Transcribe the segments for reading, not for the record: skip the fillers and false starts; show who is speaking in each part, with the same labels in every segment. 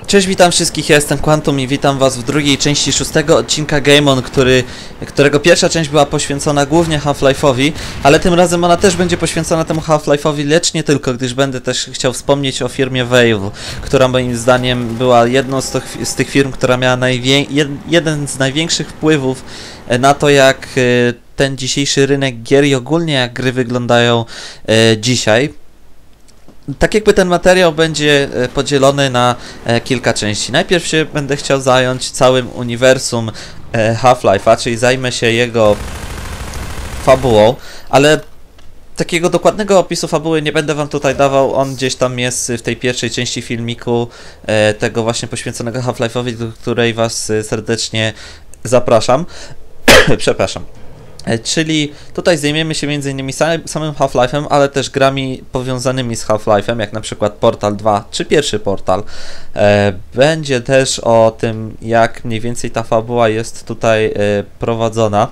Speaker 1: Cześć, witam wszystkich, ja jestem Quantum i witam was w drugiej części 6. odcinka Game On, którego pierwsza część była poświęcona głównie Half-Life'owi, ale tym razem ona też będzie poświęcona temu Half-Life'owi, lecz nie tylko, gdyż będę też chciał wspomnieć o firmie Valve, która moim zdaniem była jedną z tych firm, która miała jeden z największych wpływów na to, jak ten dzisiejszy rynek gier i ogólnie jak gry wyglądają dzisiaj. Tak jakby ten materiał będzie podzielony na kilka części. Najpierw się będę chciał zająć całym uniwersum Half-Life'a, czyli zajmę się jego fabułą, ale takiego dokładnego opisu fabuły nie będę wam tutaj dawał, on gdzieś tam jest w tej pierwszej części filmiku tego właśnie poświęconego Half-Life'owi, do której was serdecznie zapraszam. Przepraszam. Czyli tutaj zajmiemy się m.in. samym Half-Life'em, ale też grami powiązanymi z Half-Life'em, jak na przykład Portal 2 czy pierwszy Portal. Będzie też o tym, jak mniej więcej ta fabuła jest tutaj prowadzona.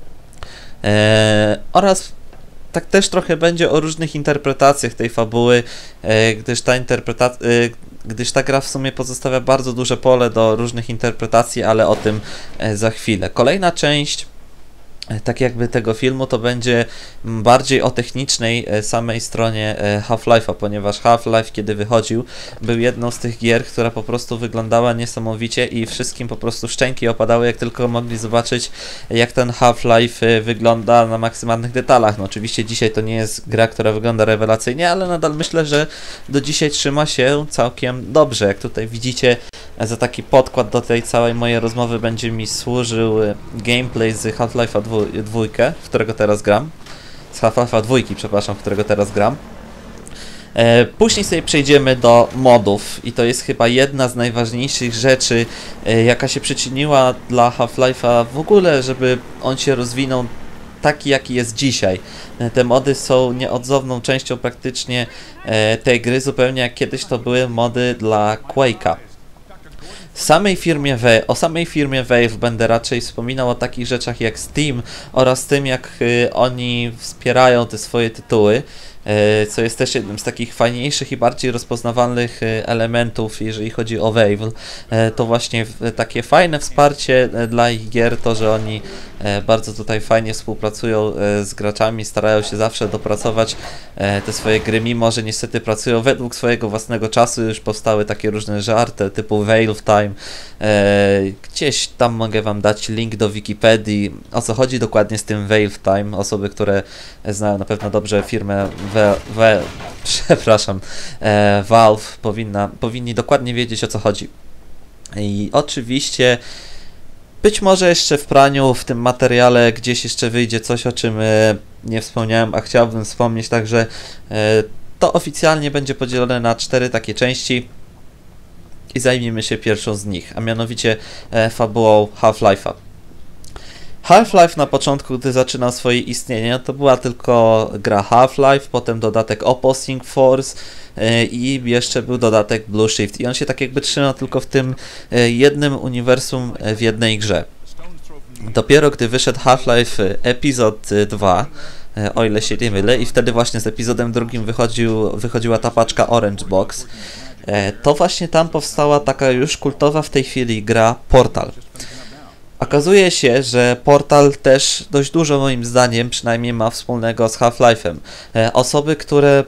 Speaker 1: Oraz tak też trochę będzie o różnych interpretacjach tej fabuły, gdyż ta gra w sumie pozostawia bardzo duże pole do różnych interpretacji, ale o tym za chwilę. Kolejna część tak jakby tego filmu to będzie bardziej o technicznej samej stronie Half-Life'a, ponieważ Half-Life, kiedy wychodził, był jedną z tych gier, która po prostu wyglądała niesamowicie i wszystkim po prostu szczęki opadały, jak tylko mogli zobaczyć, jak ten Half-Life wygląda na maksymalnych detalach. No oczywiście dzisiaj to nie jest gra, która wygląda rewelacyjnie, ale nadal myślę, że do dzisiaj trzyma się całkiem dobrze. Jak tutaj widzicie, za taki podkład do tej całej mojej rozmowy będzie mi służył gameplay z Half-Life'a 2, w którego teraz gram. Z Half-Life'a 2, przepraszam, w którego teraz gram. Później sobie przejdziemy do modów i to jest chyba jedna z najważniejszych rzeczy, jaka się przyczyniła dla Half-Life'a w ogóle, żeby on się rozwinął taki, jaki jest dzisiaj. Te mody są nieodzowną częścią praktycznie tej gry, zupełnie jak kiedyś to były mody dla Quake'a. O samej firmie Valve będę raczej wspominał o takich rzeczach jak Steam oraz tym, jak oni wspierają te swoje tytuły, co jest też jednym z takich fajniejszych i bardziej rozpoznawalnych elementów, jeżeli chodzi o Valve. To właśnie takie fajne wsparcie dla ich gier, to, że oni bardzo tutaj fajnie współpracują z graczami, starają się zawsze dopracować te swoje gry, mimo że niestety pracują według swojego własnego czasu. Już powstały takie różne żarty typu Valve Time. Gdzieś tam mogę wam dać link do Wikipedii, o co chodzi dokładnie z tym Valve Time. Osoby, które znają na pewno dobrze firmę Valve powinni dokładnie wiedzieć, o co chodzi. I oczywiście być może jeszcze w praniu, w tym materiale gdzieś jeszcze wyjdzie coś, o czym nie wspomniałem, a chciałbym wspomnieć, także to oficjalnie będzie podzielone na 4 takie części i zajmiemy się pierwszą z nich, a mianowicie fabułą Half-Life'a. Half-Life na początku, gdy zaczynał swoje istnienie, to była tylko gra Half-Life, potem dodatek Opposing Force i jeszcze był dodatek Blue Shift. I on się tak jakby trzymał tylko w tym jednym uniwersum, w jednej grze. Dopiero gdy wyszedł Half-Life Epizod 2, o ile się nie mylę, i wtedy właśnie z epizodem drugim wychodziła ta paczka Orange Box, to właśnie tam powstała taka już kultowa w tej chwili gra Portal. Okazuje się, że Portal też dość dużo, moim zdaniem, przynajmniej ma wspólnego z Half-Life'em. Osoby, które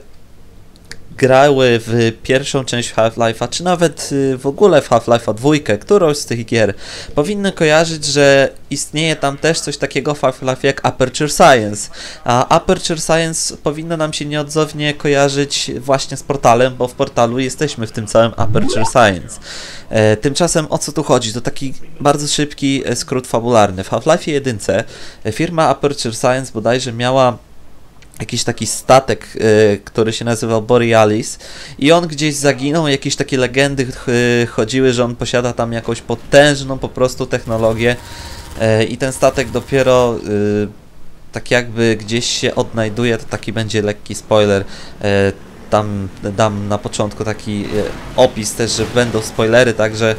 Speaker 1: grały w pierwszą część Half-Life'a, czy nawet w ogóle w Half-Life'a 2, którąś z tych gier, powinny kojarzyć, że istnieje tam też coś takiego w Half-Life jak Aperture Science. A Aperture Science powinno nam się nieodzownie kojarzyć właśnie z Portalem, bo w Portalu jesteśmy w tym całym Aperture Science. Tymczasem o co tu chodzi? To taki bardzo szybki skrót fabularny. W Half-Life 1 firma Aperture Science bodajże miała jakiś taki statek, który się nazywał Borealis i on gdzieś zaginął, jakieś takie legendy chodziły, że on posiada tam jakąś potężną po prostu technologię i ten statek dopiero tak jakby gdzieś się odnajduje, to taki będzie lekki spoiler. Tam dam na początku taki opis też, że będą spoilery, także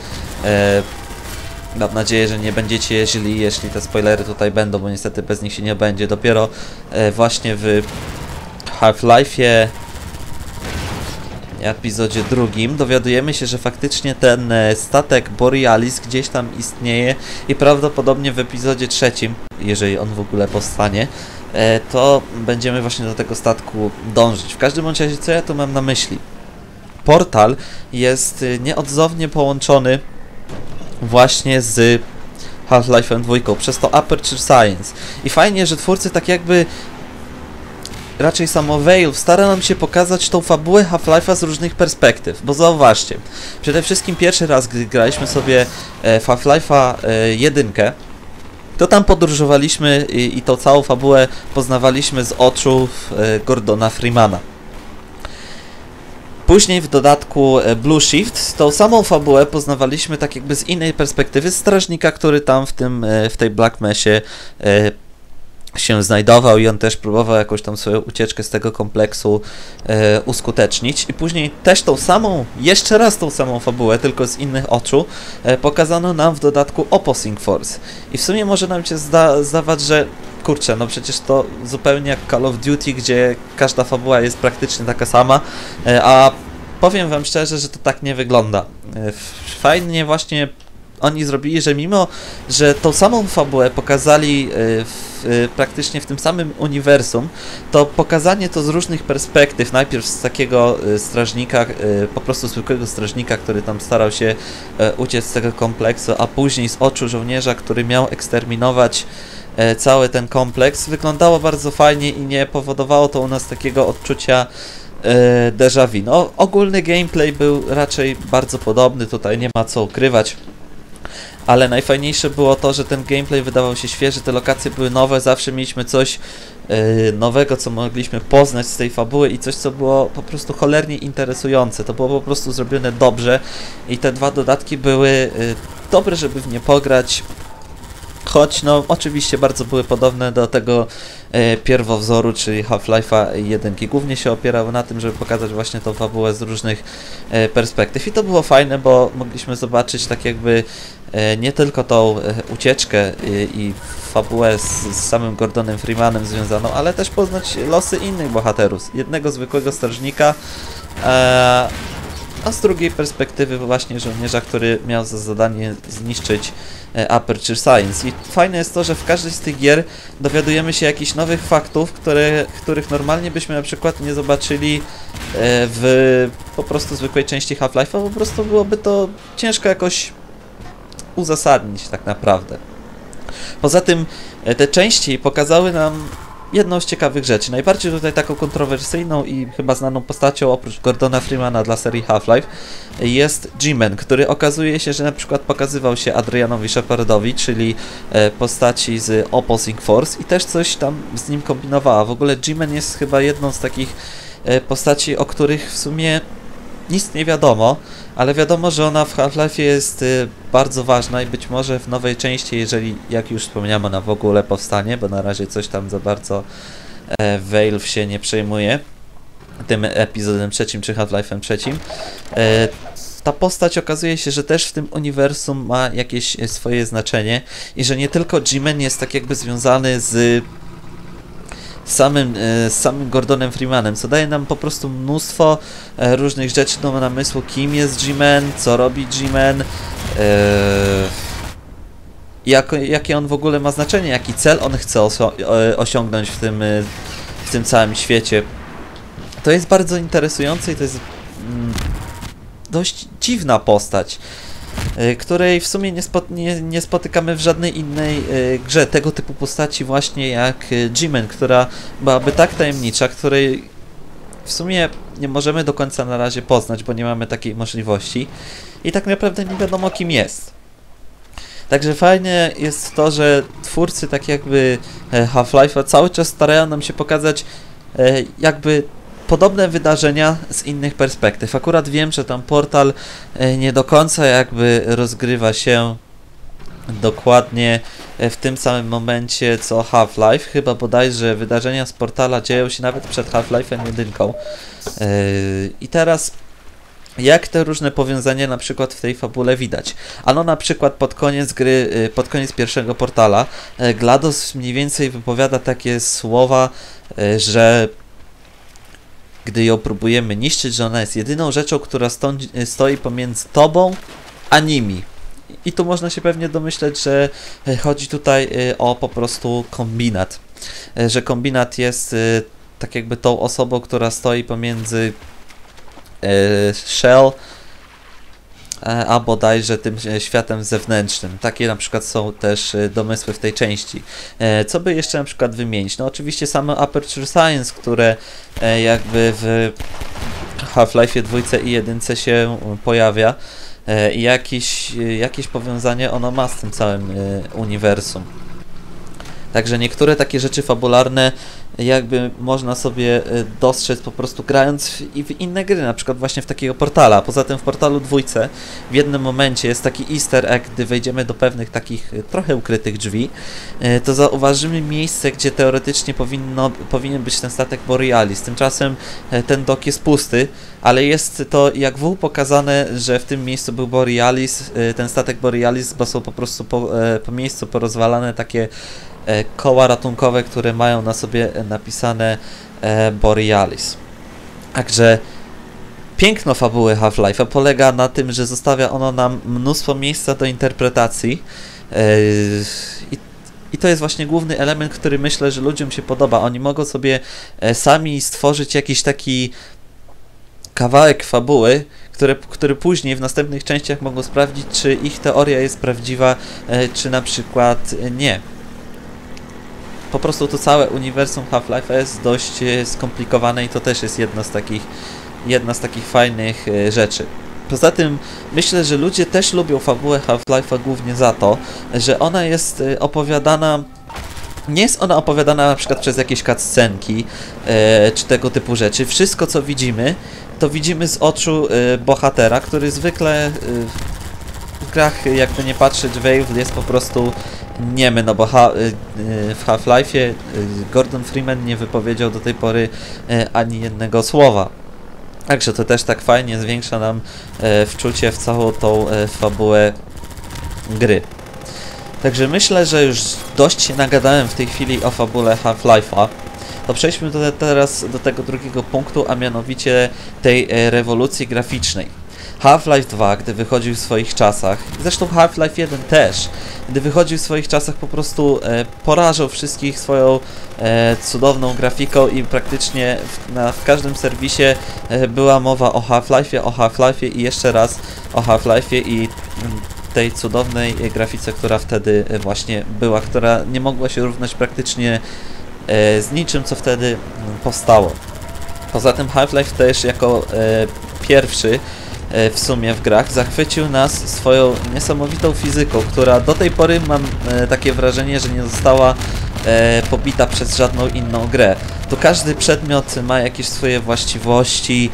Speaker 1: mam nadzieję, że nie będziecie źli, jeśli te spoilery tutaj będą, bo niestety bez nich się nie będzie. Dopiero właśnie w Half-Life'ie epizodzie drugim dowiadujemy się, że faktycznie ten statek Borealis gdzieś tam istnieje i prawdopodobnie w epizodzie trzecim, jeżeli on w ogóle powstanie, to będziemy właśnie do tego statku dążyć. W każdym bądź razie, co ja tu mam na myśli? Portal jest nieodzownie połączony właśnie z Half-Life'em 2 przez to Aperture Science. I fajnie, że twórcy tak jakby raczej samo Valve stara nam się pokazać tą fabułę Half-Life'a z różnych perspektyw, bo zauważcie, przede wszystkim pierwszy raz, gdy graliśmy sobie w Half-Life'a 1, to tam podróżowaliśmy i tą całą fabułę poznawaliśmy z oczu Gordona Freemana. Później w dodatku Blue Shift tą samą fabułę poznawaliśmy tak jakby z innej perspektywy strażnika, który tam w tej Black Mesie się znajdował i on też próbował jakąś tam swoją ucieczkę z tego kompleksu uskutecznić. I później też jeszcze raz tą samą fabułę, tylko z innych oczu, pokazano nam w dodatku Opposing Force. I w sumie może nam się zdawać, że kurczę, no przecież to zupełnie jak Call of Duty, gdzie każda fabuła jest praktycznie taka sama, a powiem wam szczerze, że to tak nie wygląda. Fajnie właśnie oni zrobili, że mimo, że tą samą fabułę pokazali praktycznie w tym samym uniwersum, to pokazanie to z różnych perspektyw, najpierw z takiego strażnika, po prostu zwykłego strażnika, który tam starał się uciec z tego kompleksu, a później z oczu żołnierza, który miał eksterminować cały ten kompleks, wyglądało bardzo fajnie i nie powodowało to u nas takiego odczucia déjà vu. No, ogólny gameplay był raczej bardzo podobny, tutaj nie ma co ukrywać. Ale najfajniejsze było to, że ten gameplay wydawał się świeży, te lokacje były nowe, zawsze mieliśmy coś nowego, co mogliśmy poznać z tej fabuły i coś, co było po prostu cholernie interesujące. To było po prostu zrobione dobrze i te dwa dodatki były dobre, żeby w nie pograć. Choć no oczywiście bardzo były podobne do tego pierwowzoru, czyli Half-Life'a 1. Głównie się opierały na tym, żeby pokazać właśnie tą fabułę z różnych perspektyw. I to było fajne, bo mogliśmy zobaczyć tak jakby nie tylko tą ucieczkę i fabułę z samym Gordonem Freemanem związaną, ale też poznać losy innych bohaterów. Jednego zwykłego strażnika, a z drugiej perspektywy właśnie żołnierza, który miał za zadanie zniszczyć Aperture Science. I fajne jest to, że w każdej z tych gier dowiadujemy się jakichś nowych faktów, których normalnie byśmy na przykład nie zobaczyli w po prostu zwykłej części Half-Life'a, po prostu byłoby to ciężko jakoś uzasadnić tak naprawdę. Poza tym te części pokazały nam jedną z ciekawych rzeczy. Najbardziej tutaj taką kontrowersyjną i chyba znaną postacią oprócz Gordona Freemana dla serii Half-Life jest G-Man, który okazuje się, że na przykład pokazywał się Adrianowi Shepardowi, czyli postaci z Opposing Force i też coś tam z nim kombinowała. W ogóle G-Man jest chyba jedną z takich postaci, o których w sumie nic nie wiadomo, ale wiadomo, że ona w Half-Life jest bardzo ważna i być może w nowej części, jeżeli, jak już wspomniałem, ona w ogóle powstanie, bo na razie coś tam za bardzo Valve się nie przejmuje tym epizodem trzecim czy Half-Life'em trzecim. Ta postać okazuje się, że też w tym uniwersum ma jakieś swoje znaczenie i że nie tylko G-Man jest tak jakby związany z samym Gordonem Freemanem, co daje nam po prostu mnóstwo różnych rzeczy do namysłu, kim jest G-Man, co robi G-Man, jakie on w ogóle ma znaczenie, jaki cel on chce osiągnąć w tym całym świecie. To jest bardzo interesujące i to jest dość dziwna postać, której w sumie nie spotykamy w żadnej innej grze tego typu postaci właśnie jak G-Man, która byłaby tak tajemnicza, której w sumie nie możemy do końca na razie poznać, bo nie mamy takiej możliwości i tak naprawdę nie wiadomo kim jest. Także fajne jest to, że twórcy tak jakby Half-Life'a cały czas starają nam się pokazać jakby podobne wydarzenia z innych perspektyw. Akurat wiem, że tam Portal nie do końca jakby rozgrywa się dokładnie w tym samym momencie co Half-Life. Chyba bodajże wydarzenia z Portala dzieją się nawet przed Half-Life'em 1. I teraz jak te różne powiązania na przykład w tej fabule widać? Ano na przykład pod koniec gry, pod koniec pierwszego Portala GLaDOS mniej więcej wypowiada takie słowa, że gdy ją próbujemy niszczyć, że ona jest jedyną rzeczą, która stoi pomiędzy tobą a nimi. I tu można się pewnie domyśleć, że chodzi tutaj o po prostu kombinat. Że kombinat jest tak jakby tą osobą, która stoi pomiędzy Shell a bodajże tym światem zewnętrznym. Takie na przykład są też domysły w tej części. Co by jeszcze na przykład wymienić? No oczywiście same Aperture Science, które jakby w Half-Life 2 i 1 się pojawia i jakieś powiązanie ono ma z tym całym uniwersum. Także niektóre takie rzeczy fabularne jakby można sobie dostrzec po prostu grając w inne gry, na przykład właśnie w takiego Portala. Poza tym w Portalu 2 w jednym momencie jest taki easter egg, gdy wejdziemy do pewnych takich trochę ukrytych drzwi, to zauważymy miejsce, gdzie teoretycznie powinien być ten statek Borealis. Tymczasem ten dok jest pusty, ale jest to jak wół pokazane, że w tym miejscu był Borealis, ten statek Borealis, bo są po prostu po miejscu porozwalane takie koła ratunkowe, które mają na sobie napisane Borealis. Także piękno fabuły Half-Life'a polega na tym, że zostawia ono nam mnóstwo miejsca do interpretacji i to jest właśnie główny element, który myślę, że ludziom się podoba. Oni mogą sobie sami stworzyć jakiś taki kawałek fabuły, który później w następnych częściach mogą sprawdzić, czy ich teoria jest prawdziwa, czy na przykład nie. Po prostu to całe uniwersum Half-Life'a jest dość skomplikowane i to też jest jedna z takich fajnych rzeczy. Poza tym myślę, że ludzie też lubią fabułę Half-Life'a głównie za to, że ona jest opowiadana. Nie jest ona opowiadana na przykład przez jakieś cutscenki czy tego typu rzeczy. Wszystko co widzimy, to widzimy z oczu bohatera, który zwykle w grach, jakby nie patrzeć, Valve jest po prostu niemy, no bo w Half-Life'ie Gordon Freeman nie wypowiedział do tej pory ani jednego słowa. Także to też tak fajnie zwiększa nam wczucie w całą tą fabułę gry. Także myślę, że już dość się nagadałem w tej chwili o fabule Half-Life'a. To przejdźmy teraz do tego drugiego punktu, a mianowicie tej rewolucji graficznej. Half-Life 2, gdy wychodził w swoich czasach, zresztą Half-Life 1 też, gdy wychodził w swoich czasach po prostu porażał wszystkich swoją cudowną grafiką i praktycznie w każdym serwisie była mowa o Half-Life'ie i jeszcze raz o Half-Life'ie i tej cudownej grafice, która wtedy właśnie była, która nie mogła się równać praktycznie z niczym, co wtedy powstało. Poza tym Half-Life też jako pierwszy w sumie w grach zachwycił nas swoją niesamowitą fizyką, która do tej pory mam takie wrażenie, że nie została pobita przez żadną inną grę. Tu każdy przedmiot ma jakieś swoje właściwości,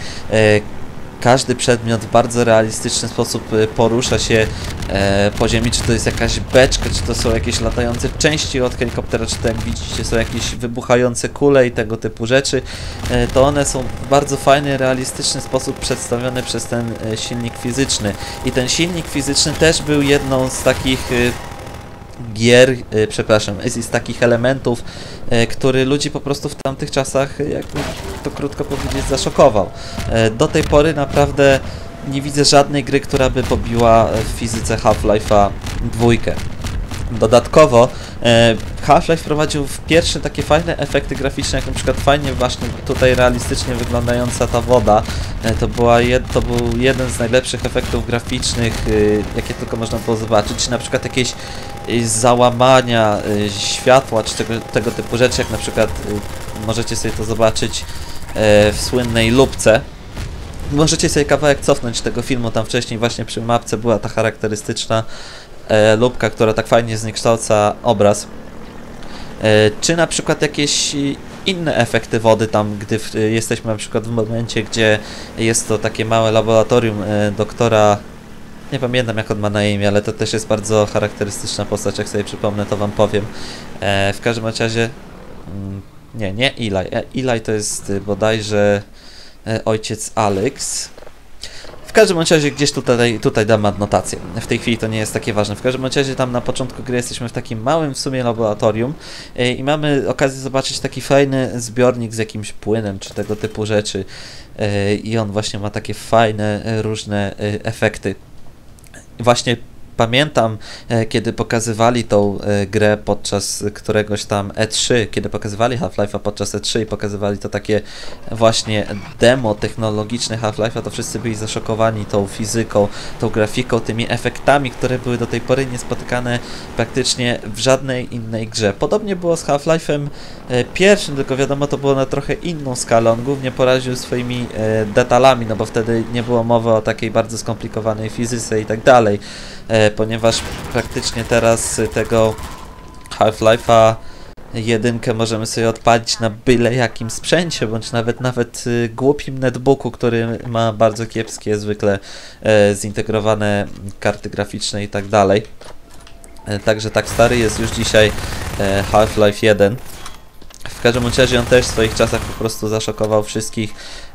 Speaker 1: każdy przedmiot w bardzo realistyczny sposób porusza się po ziemi, czy to jest jakaś beczka, czy to są jakieś latające części od helikoptera, czy to jak widzicie są jakieś wybuchające kule i tego typu rzeczy, to one są w bardzo fajny, realistyczny sposób przedstawione przez ten silnik fizyczny. I ten silnik fizyczny też był jedną z takich gier, z takich elementów, który ludzi po prostu w tamtych czasach, jakby to krótko powiedzieć, zaszokował. Do tej pory naprawdę nie widzę żadnej gry, która by pobiła w fizyce Half-Life'a 2. Dodatkowo Half-Life wprowadził w pierwsze takie fajne efekty graficzne, jak na przykład fajnie właśnie tutaj realistycznie wyglądająca ta woda. To był jeden z najlepszych efektów graficznych, jakie tylko można było zobaczyć, czy na przykład jakieś załamania światła, czy tego typu rzeczy, jak na przykład możecie sobie to zobaczyć w słynnej lupce. Możecie sobie kawałek cofnąć tego filmu, tam wcześniej właśnie przy mapce była ta charakterystyczna lupka, która tak fajnie zniekształca obraz. Czy na przykład jakieś inne efekty wody tam, gdy jesteśmy na przykład w momencie, gdzie jest to takie małe laboratorium doktora, nie pamiętam jak on ma na imię, ale to też jest bardzo charakterystyczna postać, jak sobie przypomnę to wam powiem. W każdym razie nie Eli. Eli to jest bodajże ojciec Alex. W każdym razie gdzieś tutaj dam adnotację. W tej chwili to nie jest takie ważne. W każdym razie tam na początku gry jesteśmy w takim małym w sumie laboratorium i mamy okazję zobaczyć taki fajny zbiornik z jakimś płynem czy tego typu rzeczy. I on właśnie ma takie fajne, różne efekty. Właśnie pamiętam, kiedy pokazywali tą grę podczas któregoś tam E3, kiedy pokazywali Half-Life'a podczas E3 i pokazywali to takie właśnie demo technologiczne Half-Life'a, to wszyscy byli zaszokowani tą fizyką, tą grafiką, tymi efektami, które były do tej pory niespotykane praktycznie w żadnej innej grze. Podobnie było z Half-Life'em pierwszym, tylko wiadomo, to było na trochę inną skalę. On głównie poraził swoimi detalami, no bo wtedy nie było mowy o takiej bardzo skomplikowanej fizyce i tak dalej, ponieważ praktycznie teraz tego Half-Life'a jedynkę możemy sobie odpalić na byle jakim sprzęcie, bądź nawet głupim netbooku, który ma bardzo kiepskie zwykle zintegrowane karty graficzne i tak dalej. Także tak stary jest już dzisiaj Half-Life 1. W każdym razie on też w swoich czasach po prostu zaszokował wszystkich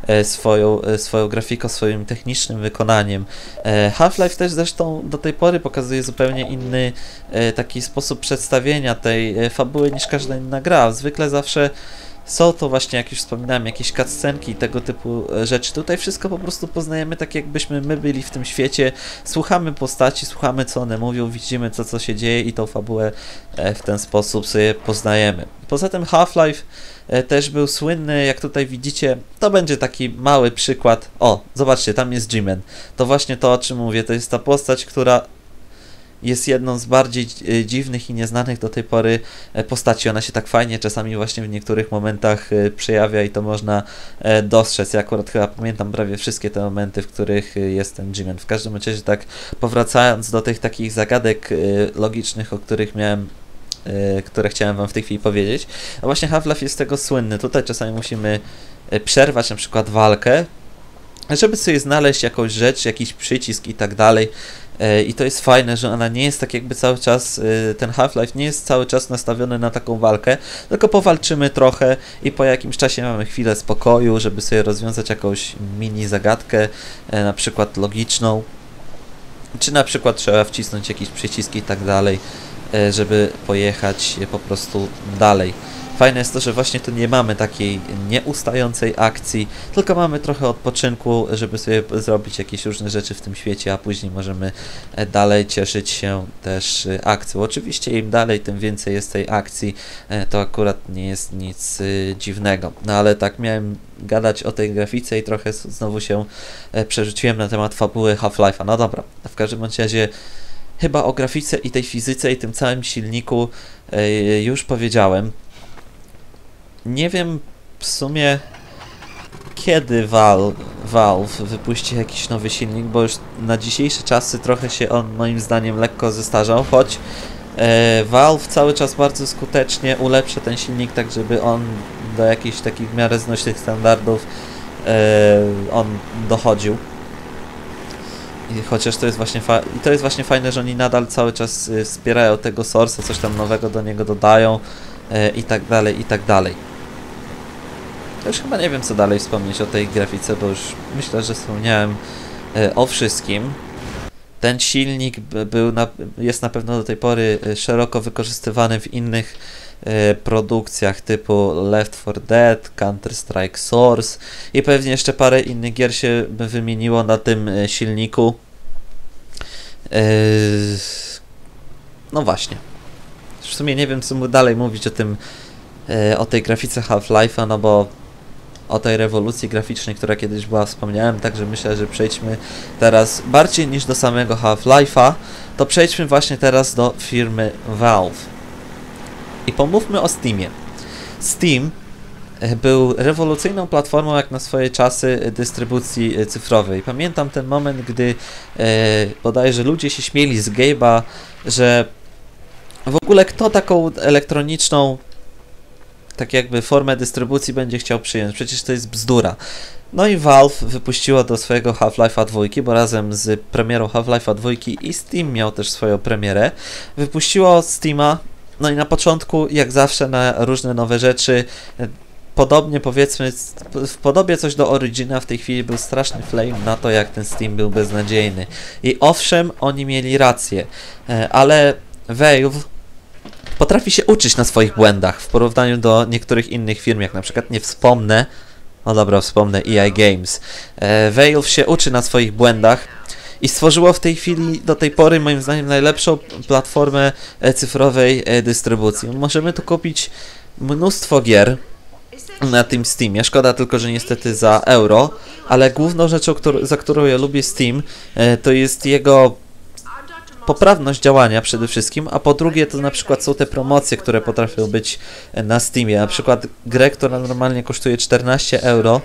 Speaker 1: swoją grafiką, swoim technicznym wykonaniem. Half-Life też zresztą do tej pory pokazuje zupełnie inny taki sposób przedstawienia tej fabuły niż każda inna gra. Zwykle zawsze są to właśnie, jak już wspominałem, jakieś cutscenki i tego typu rzeczy. Tutaj wszystko po prostu poznajemy tak, jakbyśmy my byli w tym świecie. Słuchamy postaci, słuchamy, co one mówią, widzimy co się dzieje i tą fabułę w ten sposób sobie poznajemy. Poza tym Half-Life też był słynny, jak tutaj widzicie, to będzie taki mały przykład. O, zobaczcie, tam jest G-Man. To właśnie to, o czym mówię, to jest ta postać, która jest jedną z bardziej dziwnych i nieznanych do tej pory postaci. Ona się tak fajnie czasami właśnie w niektórych momentach przejawia i to można dostrzec. Ja akurat chyba pamiętam prawie wszystkie te momenty, w których jest ten G-Man. W każdym razie tak powracając do tych takich zagadek logicznych, o których miałem, które chciałem wam w tej chwili powiedzieć. A właśnie Half-Life jest z tego słynny. Tutaj czasami musimy przerwać na przykład walkę, żeby sobie znaleźć jakąś rzecz, jakiś przycisk i tak dalej. I to jest fajne, że ona nie jest tak jakby cały czas, ten Half-Life nie jest cały czas nastawiony na taką walkę, tylko powalczymy trochę i po jakimś czasie mamy chwilę spokoju, żeby sobie rozwiązać jakąś mini zagadkę, na przykład logiczną, czy na przykład trzeba wcisnąć jakieś przyciski i tak dalej, żeby pojechać po prostu dalej. Fajne jest to, że właśnie tu nie mamy takiej nieustającej akcji, tylko mamy trochę odpoczynku, żeby sobie zrobić jakieś różne rzeczy w tym świecie, a później możemy dalej cieszyć się też akcją. Oczywiście im dalej, tym więcej jest tej akcji, to akurat nie jest nic dziwnego. No ale tak, miałem gadać o tej grafice i trochę znowu się przerzuciłem na temat fabuły Half-Life'a. No dobra, w każdym razie chyba o grafice i tej fizyce i tym całym silniku już powiedziałem. Nie wiem w sumie kiedy Valve wypuści jakiś nowy silnik, bo już na dzisiejsze czasy trochę się on moim zdaniem lekko zestarzał, choć Valve cały czas bardzo skutecznie ulepsza ten silnik, tak żeby on do jakichś takich w miarę znośnych standardów on dochodził. I chociaż to jest właśnie fajne, że oni nadal cały czas wspierają tego Source'a, coś tam nowego do niego dodają i tak dalej, i tak dalej. Już chyba nie wiem, co dalej wspomnieć o tej grafice, bo już myślę, że wspomniałem o wszystkim. Ten silnik jest na pewno do tej pory szeroko wykorzystywany w innych produkcjach typu Left 4 Dead, Counter-Strike Source i pewnie jeszcze parę innych gier się wymieniło na tym silniku. No właśnie. W sumie nie wiem, co dalej mówić o tej grafice Half-Life'a, no bo o tej rewolucji graficznej, która kiedyś była, wspomniałem, także myślę, że przejdźmy teraz bardziej niż do samego Half-Life'a, to przejdźmy właśnie teraz do firmy Valve. I pomówmy o Steamie. Steam był rewolucyjną platformą jak na swoje czasy dystrybucji cyfrowej. Pamiętam ten moment, gdy bodajże ludzie się śmieli z Gabe'a, że w ogóle kto taką elektroniczną tak jakby formę dystrybucji będzie chciał przyjąć. Przecież to jest bzdura. No i Valve wypuściło do swojego Half-Life'a 2, bo razem z premierą Half-Life'a 2 i Steam miał też swoją premierę. Wypuściło Steama, no i na początku, jak zawsze, na różne nowe rzeczy podobnie powiedzmy, w podobie coś do Origina w tej chwili był straszny flame na to, jak ten Steam był beznadziejny. I owszem, oni mieli rację, ale Valve potrafi się uczyć na swoich błędach w porównaniu do niektórych innych firm, jak na przykład nie wspomnę, no dobra, wspomnę EA Games. Valve się uczy na swoich błędach i stworzyło w tej chwili, do tej pory moim zdaniem, najlepszą platformę cyfrowej dystrybucji. Możemy tu kupić mnóstwo gier na tym Steamie. Szkoda tylko, że niestety za euro, ale główną rzeczą, za którą ja lubię Steam, to jest jego poprawność działania przede wszystkim, a po drugie to na przykład są te promocje, które potrafią być na Steamie. Na przykład grę, która normalnie kosztuje 14 euro,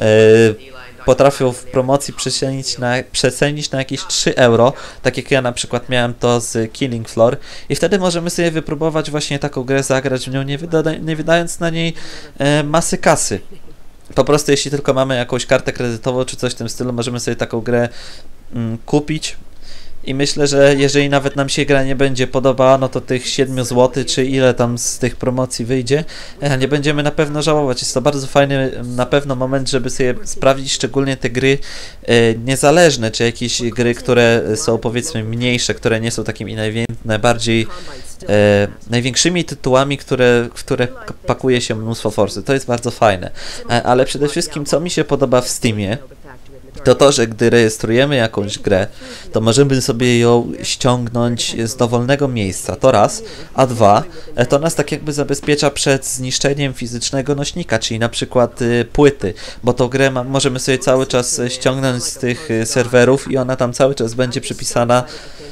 Speaker 1: potrafią w promocji przecenić na jakieś 3 euro, tak jak ja na przykład miałem to z Killing Floor i wtedy możemy sobie wypróbować właśnie taką grę, zagrać w nią, nie wydając na niej masy kasy. Po prostu jeśli tylko mamy jakąś kartę kredytową czy coś w tym stylu, możemy sobie taką grę kupić. I myślę, że jeżeli nawet nam się gra nie będzie podobała, no to tych 7 zł, czy ile tam z tych promocji wyjdzie, nie będziemy na pewno żałować. Jest to bardzo fajny na pewno moment, żeby sobie sprawdzić szczególnie te gry niezależne, czy jakieś gry, które są powiedzmy mniejsze, które nie są takimi najbardziej największymi tytułami, w które pakuje się mnóstwo forsy. To jest bardzo fajne. Ale przede wszystkim, co mi się podoba w Steamie, to, że gdy rejestrujemy jakąś grę, to możemy sobie ją ściągnąć z dowolnego miejsca, to raz, a dwa, to nas tak jakby zabezpiecza przed zniszczeniem fizycznego nośnika, czyli na przykład płyty, bo tą grę możemy sobie cały czas ściągnąć z tych serwerów i ona tam cały czas będzie przypisana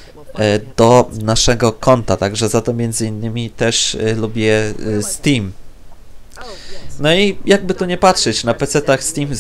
Speaker 1: do naszego konta, także za to między innymi też lubię Steam. No i jakby tu nie patrzeć, na PC-tach Steam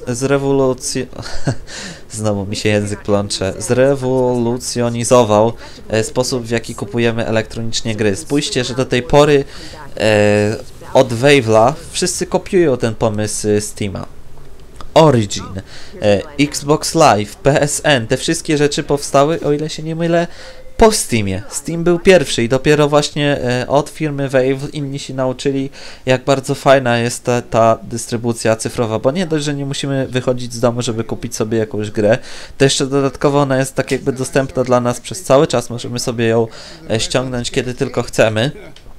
Speaker 1: znowu mi się język plącze, zrewolucjonizował sposób, w jaki kupujemy elektronicznie gry. Spójrzcie, że do tej pory od Wave'la wszyscy kopiują ten pomysł Steama. Origin, Xbox Live, PSN, te wszystkie rzeczy powstały, o ile się nie mylę, po Steamie. Steam był pierwszy i dopiero właśnie od firmy Valve inni się nauczyli, jak bardzo fajna jest ta dystrybucja cyfrowa, bo nie dość, że nie musimy wychodzić z domu, żeby kupić sobie jakąś grę, to jeszcze dodatkowo ona jest tak jakby dostępna dla nas przez cały czas, możemy sobie ją ściągnąć kiedy tylko chcemy.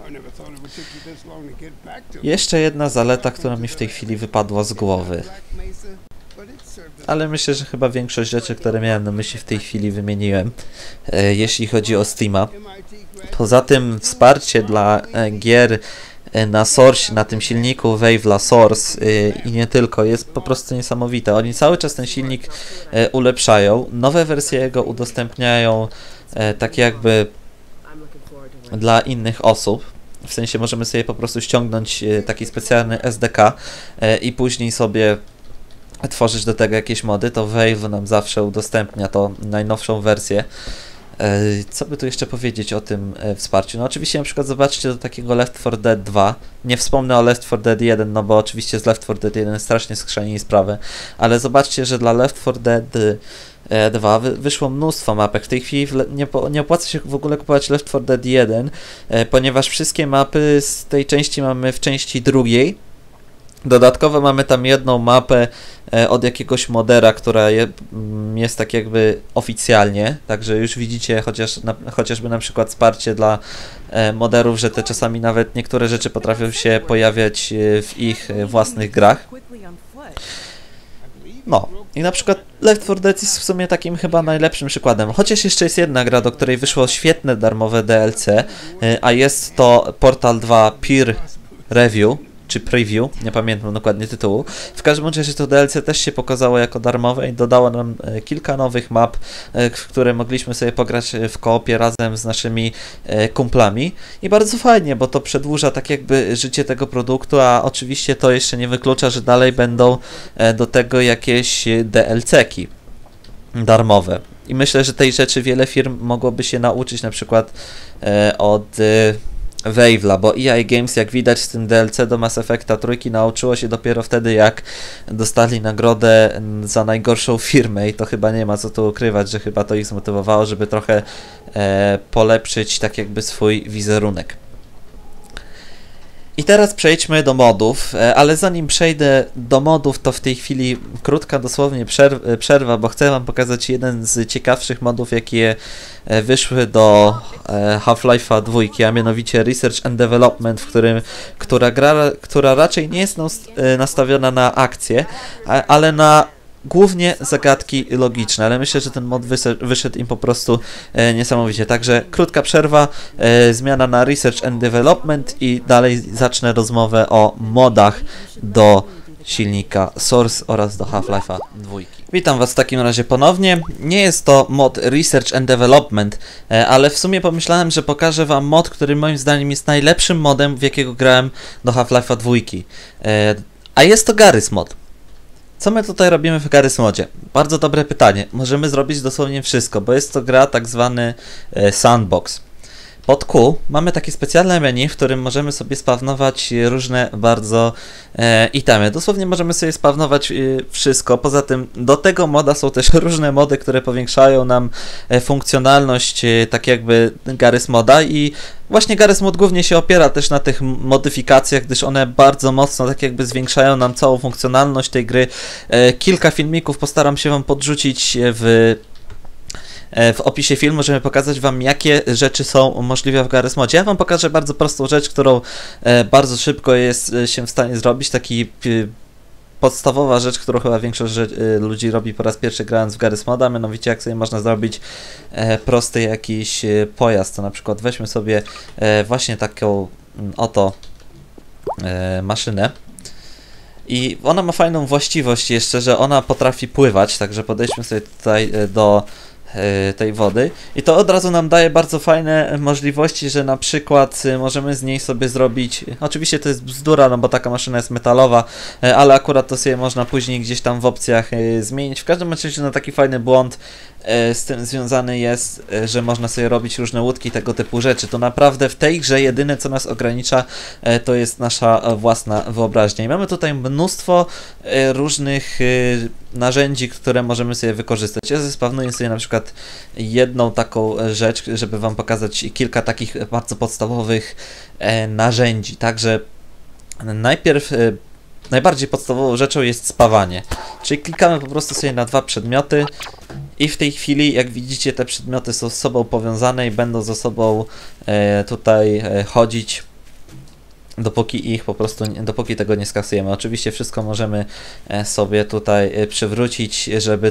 Speaker 1: Jeszcze jedna zaleta, która mi w tej chwili wypadła z głowy. Ale myślę, że chyba większość rzeczy, które miałem na myśli w tej chwili wymieniłem, jeśli chodzi o Steama. Poza tym wsparcie dla gier na Source, na tym silniku Wave'la Source i nie tylko, jest po prostu niesamowite. Oni cały czas ten silnik ulepszają, nowe wersje jego udostępniają tak jakby dla innych osób. W sensie możemy sobie po prostu ściągnąć taki specjalny SDK i później sobie tworzyć do tego jakieś mody, to Valve nam zawsze udostępnia tą najnowszą wersję. Co by tu jeszcze powiedzieć o tym wsparciu? No oczywiście na przykład zobaczcie do takiego Left 4 Dead 2. Nie wspomnę o Left 4 Dead 1, no bo oczywiście z Left 4 Dead 1 strasznie skrzeni sprawę, ale zobaczcie, że dla Left 4 Dead 2 wyszło mnóstwo mapek. W tej chwili nie opłaca się w ogóle kupować Left 4 Dead 1, ponieważ wszystkie mapy z tej części mamy w części drugiej. Dodatkowo mamy tam jedną mapę od jakiegoś modera, która jest tak jakby oficjalnie, także już widzicie chociażby na przykład wsparcie dla moderów, że te czasami nawet niektóre rzeczy potrafią się pojawiać w ich własnych grach. No i na przykład Left 4 Dead jest w sumie takim chyba najlepszym przykładem, chociaż jeszcze jest jedna gra, do której wyszło świetne darmowe DLC, a jest to Portal 2 Peer Review, czy preview, nie pamiętam dokładnie tytułu. W każdym razie to DLC też się pokazało jako darmowe i dodało nam kilka nowych map, w które mogliśmy sobie pograć w koopie razem z naszymi kumplami. I bardzo fajnie, bo to przedłuża tak jakby życie tego produktu, a oczywiście to jeszcze nie wyklucza, że dalej będą do tego jakieś DLC-ki darmowe. I myślę, że tej rzeczy wiele firm mogłoby się nauczyć, na przykład od Wave'la, bo EA Games, jak widać z tym DLC do Mass Effecta trójki, nauczyło się dopiero wtedy, jak dostali nagrodę za najgorszą firmę i to chyba nie ma co tu ukrywać, że chyba to ich zmotywowało, żeby trochę polepszyć tak jakby swój wizerunek. I teraz przejdźmy do modów, ale zanim przejdę do modów, to w tej chwili krótka dosłownie przerwa, bo chcę wam pokazać jeden z ciekawszych modów, jakie wyszły do Half-Life'a 2, a mianowicie Research and Development, która raczej nie jest nastawiona na akcję, ale na głównie zagadki logiczne, ale myślę, że ten mod wyszedł im po prostu niesamowicie. Także krótka przerwa, zmiana na Research and Development i dalej zacznę rozmowę o modach do silnika Source oraz do Half-Life'a 2. Witam was w takim razie ponownie. Nie jest to mod Research and Development, ale w sumie pomyślałem, że pokażę wam mod, który moim zdaniem jest najlepszym modem, w jakiego grałem do Half-Life'a 2. A jest to Garry's Mod. Co my tutaj robimy w Garry's Modzie? Bardzo dobre pytanie. Możemy zrobić dosłownie wszystko, bo jest to gra tak zwany sandbox. Pod Q mamy takie specjalne menu, w którym możemy sobie spawnować różne bardzo itemy. Dosłownie możemy sobie spawnować wszystko. Poza tym do tego moda są też różne mody, które powiększają nam funkcjonalność tak jakby Garry's Moda i właśnie Garry's Mod głównie się opiera też na tych modyfikacjach, gdyż one bardzo mocno tak jakby zwiększają nam całą funkcjonalność tej gry. Kilka filmików postaram się wam podrzucić w opisie filmu, żeby pokazać wam, jakie rzeczy są możliwe w Garry's Modzie. Ja wam pokażę bardzo prostą rzecz, którą bardzo szybko jest się w stanie zrobić. Podstawowa rzecz, którą chyba większość ludzi robi po raz pierwszy grając w Garry's Moda, mianowicie jak sobie można zrobić prosty jakiś pojazd. To na przykład weźmy sobie właśnie taką oto maszynę. I ona ma fajną właściwość jeszcze, że ona potrafi pływać, także podejdźmy sobie tutaj do tej wody i to od razu nam daje bardzo fajne możliwości, że na przykład możemy z niej sobie zrobić, oczywiście to jest bzdura, no bo taka maszyna jest metalowa, ale akurat to sobie można później gdzieś tam w opcjach zmienić. W każdym razie no, taki fajny błąd z tym związany jest, że można sobie robić różne łódki, tego typu rzeczy. To naprawdę w tej grze jedyne, co nas ogranicza, to jest nasza własna wyobraźnia. I mamy tutaj mnóstwo różnych narzędzi, które możemy sobie wykorzystać. Ja zespawnuję sobie na przykład jedną taką rzecz, żeby wam pokazać kilka takich bardzo podstawowych narzędzi. Także najpierw najbardziej podstawową rzeczą jest spawanie. Czyli klikamy po prostu sobie na dwa przedmioty i w tej chwili, jak widzicie, te przedmioty są z sobą powiązane i będą ze sobą tutaj chodzić, dopóki tego nie skasujemy. Oczywiście wszystko możemy sobie tutaj przywrócić,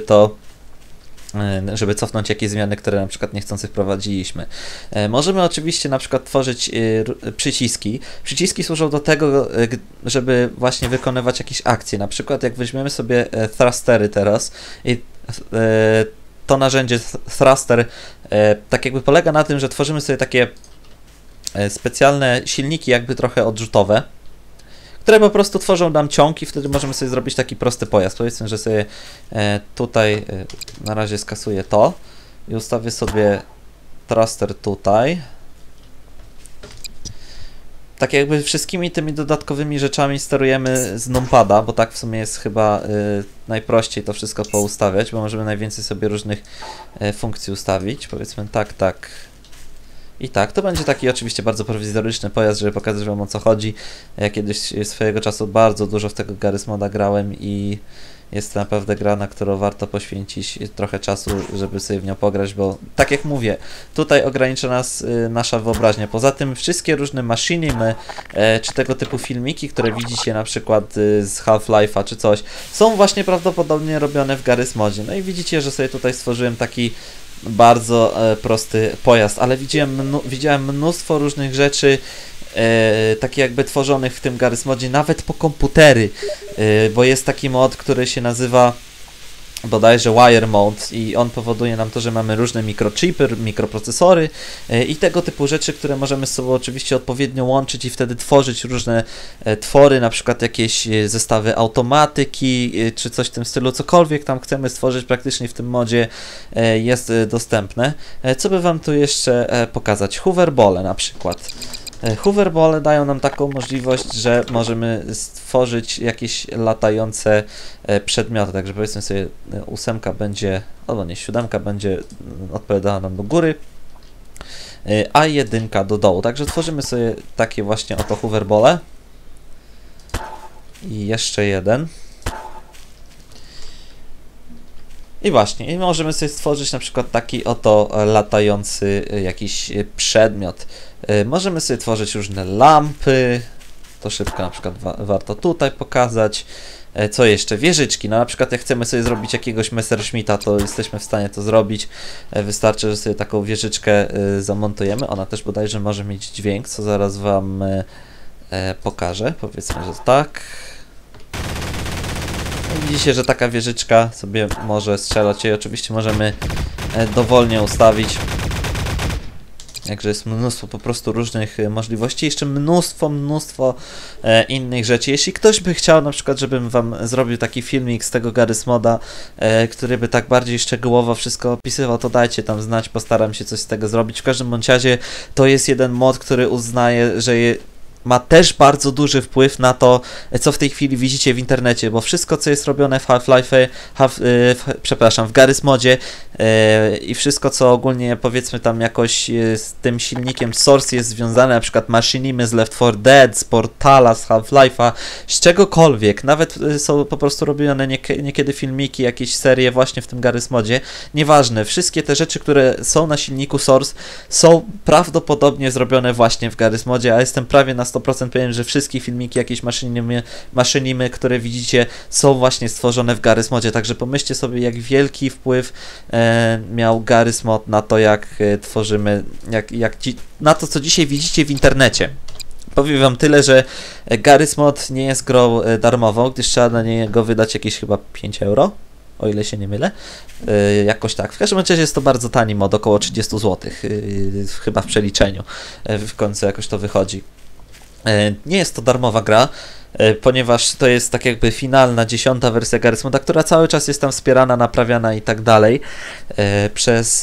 Speaker 1: żeby cofnąć jakieś zmiany, które na przykład niechcący wprowadziliśmy. Możemy oczywiście na przykład tworzyć przyciski. Przyciski służą do tego, żeby właśnie wykonywać jakieś akcje. Na przykład jak weźmiemy sobie thrustery teraz i to narzędzie thruster tak jakby polega na tym, że tworzymy sobie takie specjalne silniki jakby trochę odrzutowe, które po prostu tworzą nam ciąg i wtedy możemy sobie zrobić taki prosty pojazd. Powiedzmy, że sobie tutaj na razie skasuję to i ustawię sobie thruster tutaj. Tak jakby wszystkimi tymi dodatkowymi rzeczami sterujemy z numpada, bo tak w sumie jest chyba najprościej to wszystko poustawiać, bo możemy najwięcej sobie różnych funkcji ustawić. Powiedzmy tak. I tak, to będzie taki oczywiście bardzo prowizoryczny pojazd, żeby pokazać wam, o co chodzi. Ja kiedyś swojego czasu bardzo dużo w tego Garry's Moda grałem i jest to naprawdę gra, na którą warto poświęcić trochę czasu, żeby sobie w nią pograć, bo tak jak mówię, tutaj ogranicza nas nasza wyobraźnia. Poza tym wszystkie różne maszyny czy tego typu filmiki, które widzicie na przykład z Half-Life'a czy coś, są właśnie prawdopodobnie robione w Garry's Modzie. No i widzicie, że sobie tutaj stworzyłem taki bardzo prosty pojazd, ale widziałem mnóstwo różnych rzeczy takie jakby tworzonych w tym Garry's Modzie, nawet po komputery, bo jest taki mod, który się nazywa bodajże Wire Mode i on powoduje nam to, że mamy różne mikrochipy, mikroprocesory i tego typu rzeczy, które możemy z sobą oczywiście odpowiednio łączyć i wtedy tworzyć różne twory, na przykład jakieś zestawy automatyki czy coś w tym stylu, cokolwiek tam chcemy stworzyć praktycznie w tym modzie jest dostępne. Co by wam tu jeszcze pokazać? Hoverball na przykład. Hoverball dają nam taką możliwość, że możemy stworzyć jakieś latające przedmioty, także powiedzmy sobie 8 będzie, albo nie, 7 będzie odpowiadała nam do góry, a 1 do dołu, także tworzymy sobie takie właśnie oto hoverbole. I jeszcze jeden. I właśnie, i możemy sobie stworzyć na przykład taki oto latający jakiś przedmiot. Możemy sobie tworzyć różne lampy. To szybko na przykład warto tutaj pokazać. Co jeszcze? Wieżyczki. No na przykład jak chcemy sobie zrobić jakiegoś Messerschmitta, to jesteśmy w stanie to zrobić. Wystarczy, że sobie taką wieżyczkę zamontujemy. Ona też bodajże może mieć dźwięk, co zaraz Wam pokażę. Powiedzmy, że tak. Widzicie, że taka wieżyczka sobie może strzelać i oczywiście możemy dowolnie ustawić. Także jest mnóstwo po prostu różnych możliwości, jeszcze mnóstwo innych rzeczy. Jeśli ktoś by chciał na przykład, żebym Wam zrobił taki filmik z tego Garry's Moda, który by tak bardziej szczegółowo wszystko opisywał, to dajcie tam znać, postaram się coś z tego zrobić. W każdym bądź razie to jest jeden mod, który uznaję, że ma też bardzo duży wpływ na to, co w tej chwili widzicie w internecie, bo wszystko, co jest robione w Half-Life, w Garry's Modzie i wszystko, co ogólnie powiedzmy tam jakoś z tym silnikiem Source jest związane, na przykład maszynimy z Left 4 Dead, z Portala, z Half-Life'a, z czegokolwiek, nawet są po prostu robione niekiedy filmiki, jakieś serie właśnie w tym Garry's Modzie, nieważne, wszystkie te rzeczy, które są na silniku Source są prawdopodobnie zrobione właśnie w Garry's Modzie, a jestem prawie na 100% pewien, że wszystkie filmiki, jakieś maszynimy, które widzicie, są właśnie stworzone w Garry's Modzie, także pomyślcie sobie, jak wielki wpływ miał Garry's Mod na to, jak tworzymy, na to, co dzisiaj widzicie w internecie. Powiem Wam tyle, że Garry's Mod nie jest grą darmową, gdyż trzeba na niego wydać jakieś chyba 5 euro, o ile się nie mylę. Jakoś tak. W każdym razie jest to bardzo tani mod, około 30 zł, chyba w przeliczeniu. W końcu jakoś to wychodzi. Nie jest to darmowa gra, ponieważ to jest tak jakby finalna, 10. wersja Garry's Moda, która cały czas jest tam wspierana, naprawiana i tak dalej przez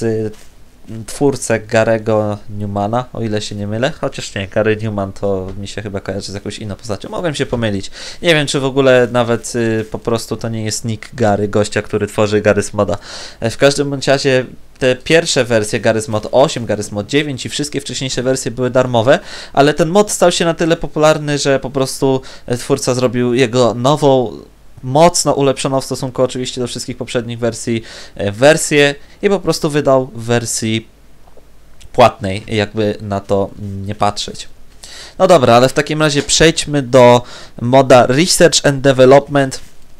Speaker 1: twórcę Gary'ego Newmana, o ile się nie mylę, chociaż nie, Gary Newman to mi się chyba kojarzy z jakąś inną postacią, mogłem się pomylić. Nie wiem, czy w ogóle nawet po prostu to nie jest nick Gary, gościa, który tworzy Garry's Moda. W każdym bądź razie te pierwsze wersje Garry's Mod 8, Garry's Mod 9 i wszystkie wcześniejsze wersje były darmowe, ale ten mod stał się na tyle popularny, że po prostu twórca zrobił jego nową, mocno ulepszoną w stosunku oczywiście do wszystkich poprzednich wersję i po prostu wydał w wersji płatnej, jakby na to nie patrzeć. No dobra, ale w takim razie przejdźmy do moda Research and Development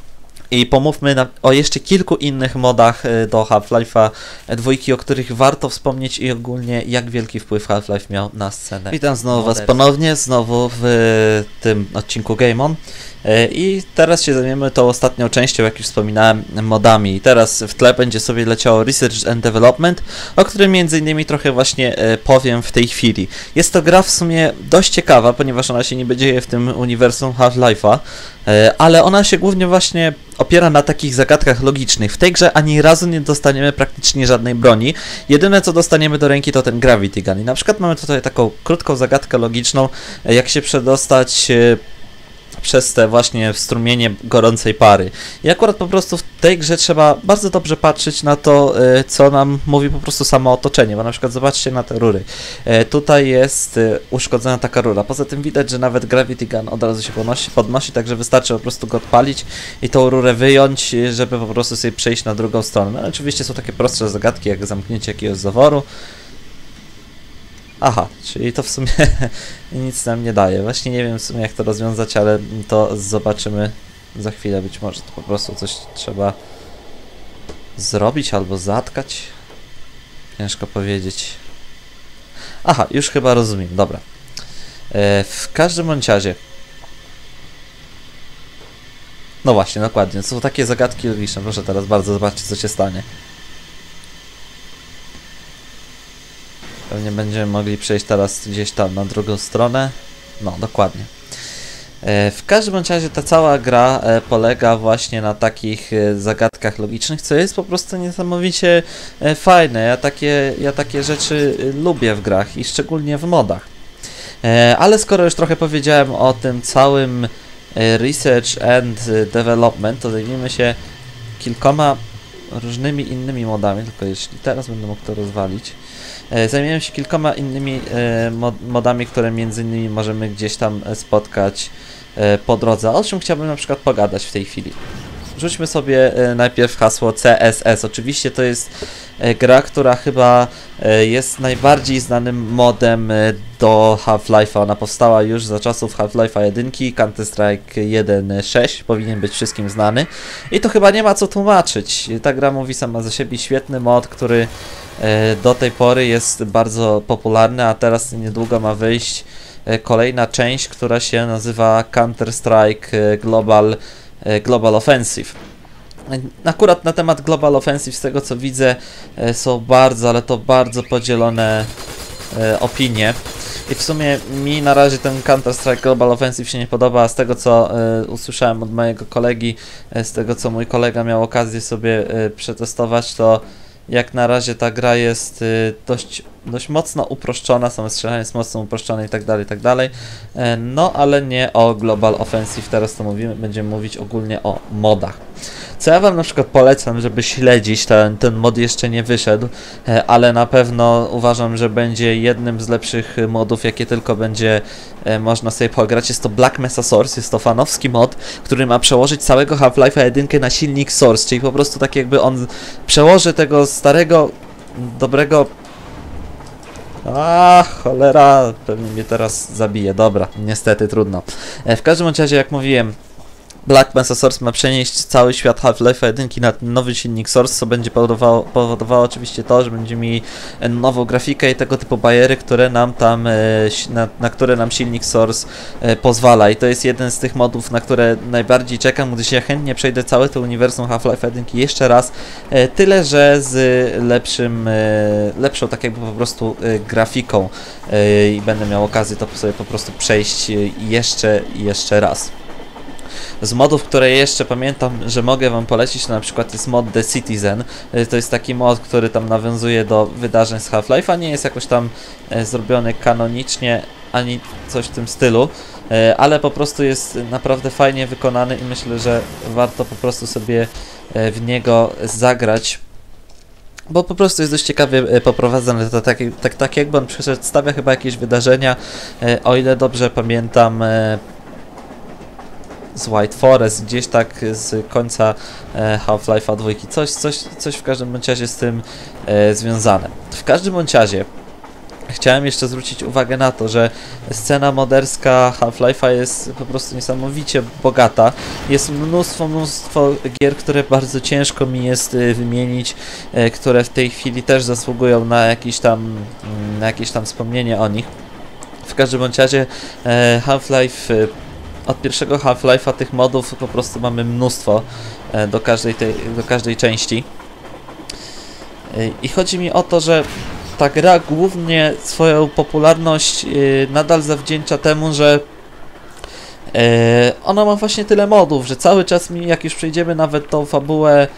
Speaker 1: i pomówmy o jeszcze kilku innych modach do Half-Life'a 2, o których warto wspomnieć i ogólnie jak wielki wpływ Half-Life miał na scenę. Witam znowu Was ponownie, znowu w tym odcinku Game On. I teraz się zajmiemy tą ostatnią częścią, jak już wspominałem, modami. I teraz w tle będzie sobie leciało Research and Development, o którym między innymi trochę właśnie powiem w tej chwili. Jest to gra w sumie dość ciekawa, ponieważ ona się niby dzieje w tym uniwersum Half-Life'a, ale ona się głównie właśnie opiera na takich zagadkach logicznych. W tej grze ani razu nie dostaniemy praktycznie żadnej broni. Jedyne, co dostaniemy do ręki, to ten Gravity Gun. I na przykład mamy tutaj taką krótką zagadkę logiczną, jak się przedostać przez te właśnie strumienie gorącej pary. I akurat po prostu w tej grze trzeba bardzo dobrze patrzeć na to, co nam mówi po prostu samo otoczenie, bo na przykład zobaczcie na te rury. Tutaj jest uszkodzona taka rura. Poza tym widać, że nawet Gravity Gun od razu się podnosi, także wystarczy po prostu go odpalić i tą rurę wyjąć, żeby po prostu sobie przejść na drugą stronę. No, oczywiście są takie prostsze zagadki, jak zamknięcie jakiegoś zaworu. Aha, czyli to w sumie nic nam nie daje. Właśnie nie wiem w sumie jak to rozwiązać, ale to zobaczymy za chwilę. Być może to po prostu coś trzeba zrobić albo zatkać. Ciężko powiedzieć. Aha, już chyba rozumiem, dobra. W każdym bądź razie. No właśnie, dokładnie. Są takie zagadki logiczne. Proszę teraz bardzo zobaczyć, co się stanie. Pewnie będziemy mogli przejść teraz gdzieś tam na drugą stronę. No, dokładnie. W każdym razie ta cała gra polega właśnie na takich zagadkach logicznych, co jest po prostu niesamowicie fajne. Ja takie rzeczy lubię w grach i szczególnie w modach. Ale skoro już trochę powiedziałem o tym całym Research and Development, to zajmijmy się kilkoma różnymi innymi modami, tylko jeśli teraz będę mógł to rozwalić. Zajmujemy się kilkoma innymi modami, które między innymi możemy gdzieś tam spotkać po drodze. O czym chciałbym na przykład pogadać w tej chwili? Rzućmy sobie najpierw hasło CSS. Oczywiście to jest gra, która chyba jest najbardziej znanym modem do Half-Life'a. Ona powstała już za czasów Half-Life'a 1, Counter-Strike 1.6 powinien być wszystkim znany. I to chyba nie ma co tłumaczyć. Ta gra mówi sama za siebie. Świetny mod, który do tej pory jest bardzo popularny, a teraz niedługo ma wyjść kolejna część, która się nazywa Counter-Strike Global Offensive. Akurat na temat Global Offensive, z tego co widzę, są bardzo, ale to bardzo podzielone opinie. I w sumie mi na razie ten Counter-Strike Global Offensive się nie podoba, a z tego co usłyszałem od mojego kolegi, z tego co mój kolega miał okazję sobie przetestować, to jak na razie ta gra jest dość mocno uproszczona, samo strzelanie jest mocno uproszczone i tak dalej, no ale nie o Global Offensive, teraz to mówimy, będziemy mówić ogólnie o modach. Co ja wam na przykład polecam, żeby śledzić, ten mod jeszcze nie wyszedł, ale na pewno uważam, że będzie jednym z lepszych modów, jakie tylko będzie można sobie pograć. Jest to Black Mesa Source, jest to fanowski mod, który ma przełożyć całego Half-Life'a 1 na silnik Source, czyli po prostu tak jakby on przełoży tego starego, dobrego... Cholera, pewnie mnie teraz zabije, dobra, niestety trudno. W każdym razie, jak mówiłem, Black Mesa Source ma przenieść cały świat Half-Life 1 na ten nowy silnik Source, co będzie powodowało oczywiście to, że będziemy mieli nową grafikę i tego typu bajery, które nam tam, na które nam silnik Source pozwala. I to jest jeden z tych modów, na które najbardziej czekam, gdyż ja chętnie przejdę całe to uniwersum Half-Life 1 jeszcze raz, tyle że z lepszą tak jakby po prostu grafiką i będę miał okazję to sobie po prostu przejść jeszcze raz. Z modów, które jeszcze pamiętam, że mogę wam polecić, to na przykład jest mod The Citizen. To jest taki mod, który tam nawiązuje do wydarzeń z Half-Life'a, nie jest jakoś tam zrobiony kanonicznie, ani coś w tym stylu, ale po prostu jest naprawdę fajnie wykonany i myślę, że warto po prostu sobie w niego zagrać. Bo po prostu jest dość ciekawie poprowadzony, to tak jakby on przedstawia chyba jakieś wydarzenia, o ile dobrze pamiętam, z White Forest, gdzieś tak z końca Half-Life'a 2. Coś w każdym bądź razie z tym związane. W każdym bądź razie chciałem jeszcze zwrócić uwagę na to, że scena moderska Half-Life'a jest po prostu niesamowicie bogata. Jest mnóstwo gier, które bardzo ciężko mi jest wymienić, które w tej chwili też zasługują na jakieś tam wspomnienie o nich. W każdym bądź razie Half-Life, od pierwszego Half-Life'a tych modów po prostu mamy mnóstwo do każdej części. I chodzi mi o to, że ta gra głównie swoją popularność nadal zawdzięcza temu, że ona ma właśnie tyle modów, że cały czas jak już przejdziemy nawet tą fabułę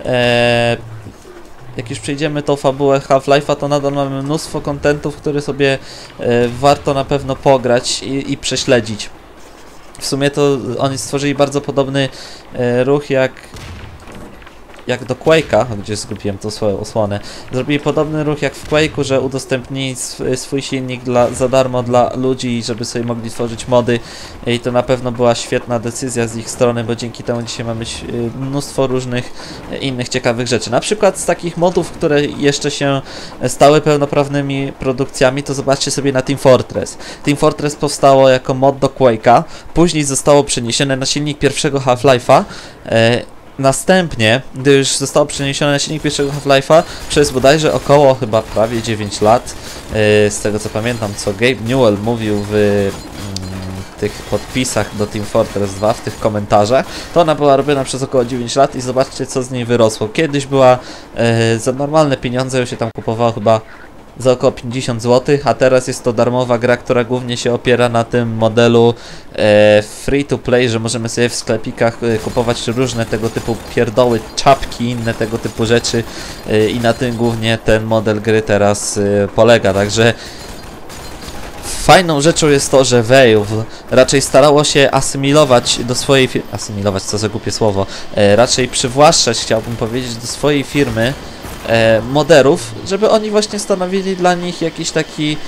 Speaker 1: Half-Life'a, to nadal mamy mnóstwo kontentów, które sobie warto na pewno pograć i prześledzić. W sumie to oni stworzyli bardzo podobny ruch jak do Quake'a, gdzie zgubiłem tą swoją osłonę. Zrobili podobny ruch jak w Quake'u, że udostępnili swój silnik za darmo dla ludzi, żeby sobie mogli tworzyć mody. I to na pewno była świetna decyzja z ich strony, bo dzięki temu dzisiaj mamy mnóstwo różnych innych ciekawych rzeczy. Na przykład z takich modów, które jeszcze się stały pełnoprawnymi produkcjami, to zobaczcie sobie na Team Fortress. Team Fortress powstało jako mod do Quake'a, później zostało przeniesione na silnik pierwszego Half-Life'a. Następnie, gdy już zostało przeniesione na silnik pierwszego Half-Life'a przez bodajże około chyba prawie 9 lat, z tego co pamiętam, co Gabe Newell mówił w tych podpisach do Team Fortress 2, w tych komentarzach, to ona była robiona przez około 9 lat i zobaczcie, co z niej wyrosło. Kiedyś była za normalne pieniądze, ją się tam kupowało chyba za około 50 zł, a teraz jest to darmowa gra, która głównie się opiera na tym modelu free to play, że możemy sobie w sklepikach kupować różne tego typu pierdoły, czapki, inne tego typu rzeczy i na tym głównie ten model gry teraz polega, także Fajną rzeczą jest to, że Valve raczej starało się asymilować do swojej firmy, asymilować, co za głupie słowo, raczej przywłaszczać, chciałbym powiedzieć, do swojej firmy moderów, żeby oni właśnie stanowili dla nich jakiś taki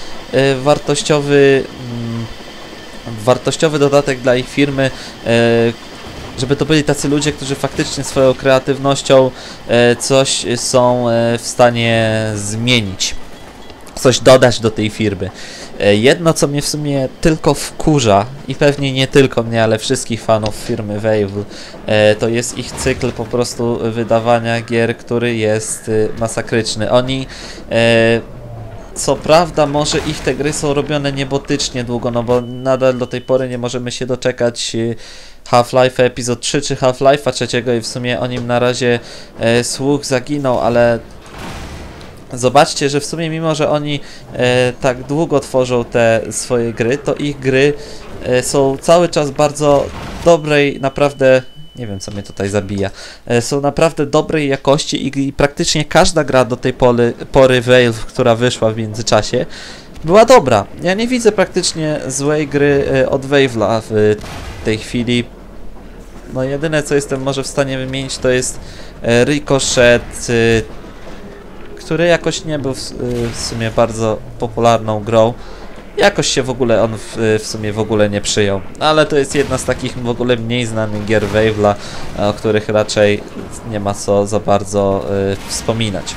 Speaker 1: wartościowy dodatek dla ich firmy, żeby to byli tacy ludzie, którzy faktycznie swoją kreatywnością coś są w stanie zmienić, coś dodać do tej firmy. Jedno, co mnie w sumie tylko wkurza i pewnie nie tylko mnie, ale wszystkich fanów firmy Valve, to jest ich cykl po prostu wydawania gier, który jest masakryczny. Oni co prawda może ich te gry są robione niebotycznie długo, no bo nadal do tej pory nie możemy się doczekać Half-Life Epizod 3 czy Half-Life'a 3 i w sumie o nim na razie słuch zaginął, ale zobaczcie, że w sumie mimo, że oni tak długo tworzą te swoje gry, to ich gry są cały czas bardzo dobrej, naprawdę, nie wiem co mnie tutaj zabija, są naprawdę dobrej jakości i praktycznie każda gra do tej pory Valve, która wyszła w międzyczasie, była dobra. Ja nie widzę praktycznie złej gry od Valve'a w tej chwili. No jedyne co jestem może w stanie wymienić to jest Ricochet, który jakoś nie był w sumie bardzo popularną grą. Jakoś się w ogóle on w sumie w ogóle nie przyjął. Ale to jest jedna z takich w ogóle mniej znanych gier Valve'a, o których raczej nie ma co za bardzo wspominać.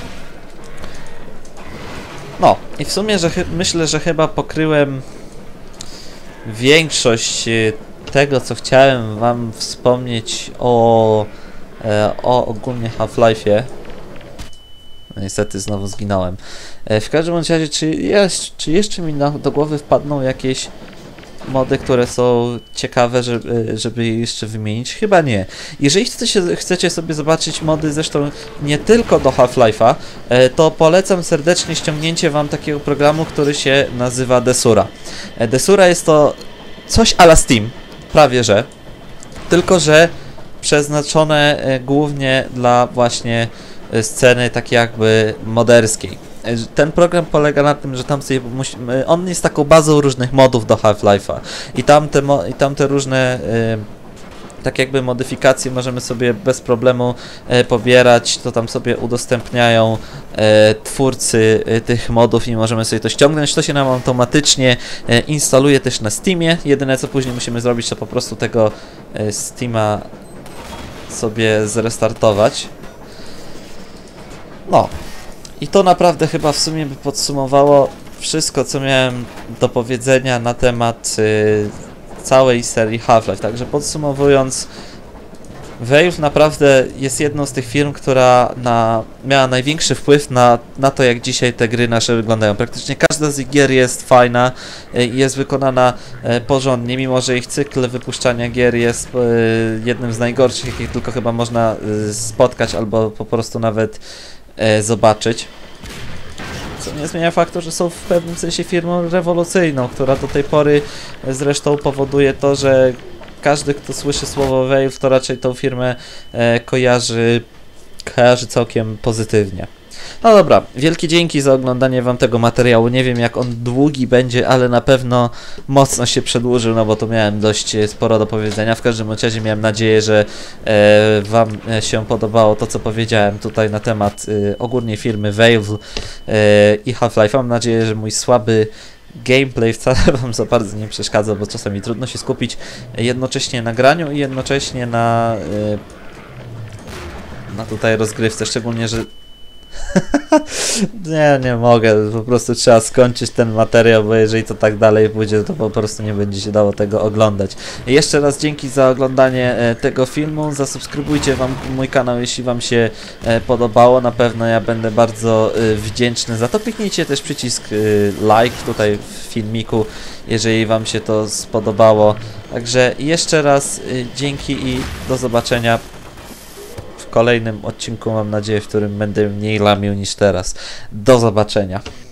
Speaker 1: No i w sumie myślę, że chyba pokryłem większość tego, co chciałem wam wspomnieć o ogólnie Half-Life'ie. No, niestety znowu zginąłem. W każdym razie, czy jeszcze mi do głowy wpadną jakieś mody, które są ciekawe, żeby je jeszcze wymienić? Chyba nie. Jeżeli chcecie sobie zobaczyć mody, zresztą nie tylko do Half-Life'a, to polecam serdecznie ściągnięcie wam takiego programu, który się nazywa Desura. Desura jest to coś a la Steam, prawie że, tylko że przeznaczone głównie dla właśnie sceny takiej jakby moderskiej. Ten program polega na tym, że tam sobie on jest taką bazą różnych modów do Half-Life'a i tamte różne tak jakby modyfikacje możemy sobie bez problemu pobierać, to tam sobie udostępniają twórcy tych modów i możemy sobie to ściągnąć. To się nam automatycznie instaluje też na Steamie. Jedyne co później musimy zrobić, to po prostu tego Steama sobie zrestartować. No i to naprawdę chyba w sumie by podsumowało wszystko, co miałem do powiedzenia na temat całej serii Half-Life. Także podsumowując, Valve naprawdę jest jedną z tych firm, która miała największy wpływ na to, jak dzisiaj te gry nasze wyglądają. Praktycznie każda z ich gier jest fajna i jest wykonana porządnie, mimo że ich cykl wypuszczania gier jest jednym z najgorszych, jakich tylko chyba można spotkać albo po prostu nawet zobaczyć. Co nie zmienia faktu, że są w pewnym sensie firmą rewolucyjną, która do tej pory zresztą powoduje to, że każdy, kto słyszy słowo Valve, to raczej tą firmę kojarzy całkiem pozytywnie. No dobra, wielkie dzięki za oglądanie wam tego materiału. Nie wiem jak on długi będzie, ale na pewno mocno się przedłużył, no bo tu miałem dość sporo do powiedzenia. W każdym razie miałem nadzieję, że wam się podobało to, co powiedziałem tutaj na temat ogólnie firmy Valve i Half-Life. Mam nadzieję, że mój słaby gameplay wcale wam za bardzo nie przeszkadza, bo czasami trudno się skupić jednocześnie na graniu i jednocześnie na tutaj rozgrywce, szczególnie, że nie mogę, po prostu trzeba skończyć ten materiał, bo jeżeli to tak dalej pójdzie, to po prostu nie będzie się dało tego oglądać. Jeszcze raz dzięki za oglądanie tego filmu, zasubskrybujcie mój kanał, jeśli wam się podobało, na pewno ja będę bardzo wdzięczny za to. Kliknijcie też przycisk like tutaj w filmiku, jeżeli wam się to spodobało. Także jeszcze raz dzięki i do zobaczenia w kolejnym odcinku, mam nadzieję, w którym będę mniej lamił niż teraz. Do zobaczenia.